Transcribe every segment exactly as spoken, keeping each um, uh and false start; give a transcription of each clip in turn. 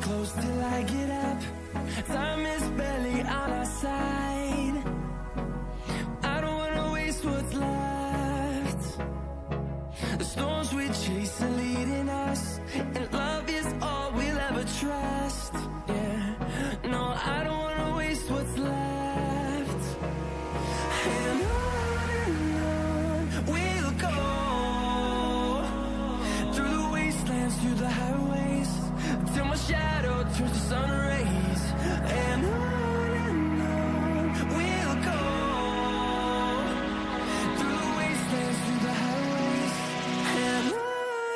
close till I get up. Time is barely on our side. I don't wanna waste what's left. The storms we chase are leading us, and love is all we'll ever trust. Yeah, no, I don't wanna waste what's left. And on and on we'll go, through the wastelands, through the highways, till my shadow turns to sun rays. And on and on we'll go, through the wastelands, through the highways, and on.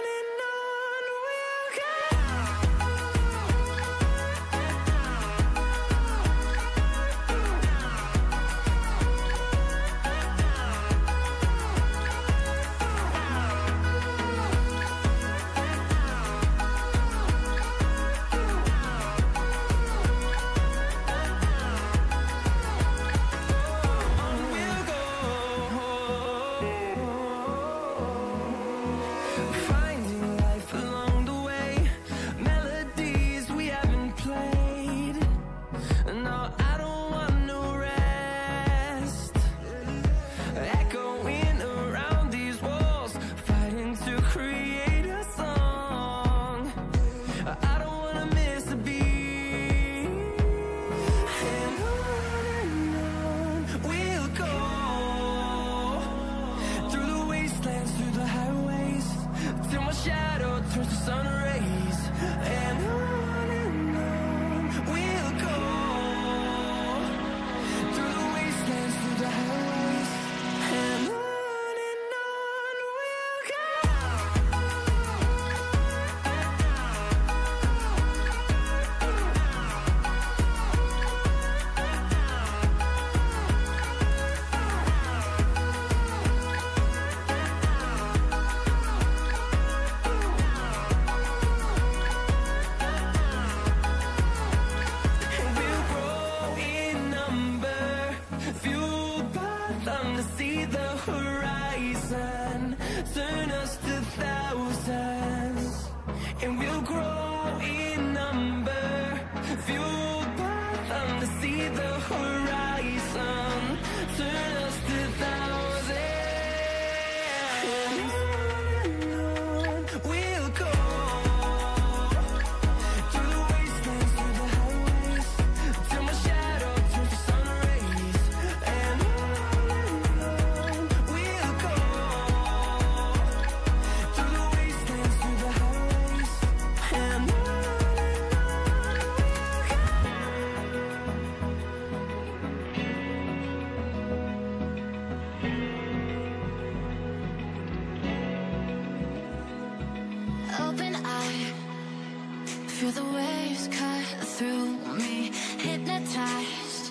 Feel the waves cut through me, hypnotized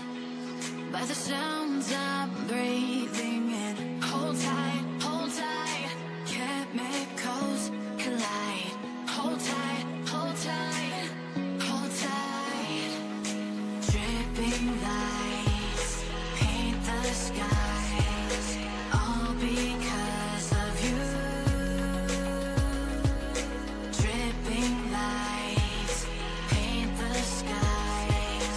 by the sounds I'm breathing in. Hold tight, hold tight, chemicals collide. Hold tight, hold tight, hold tight. Dripping lights paint the skies, all because of you. Dripping lights paint the skies,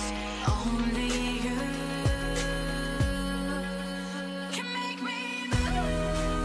only you can make me move.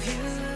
of you.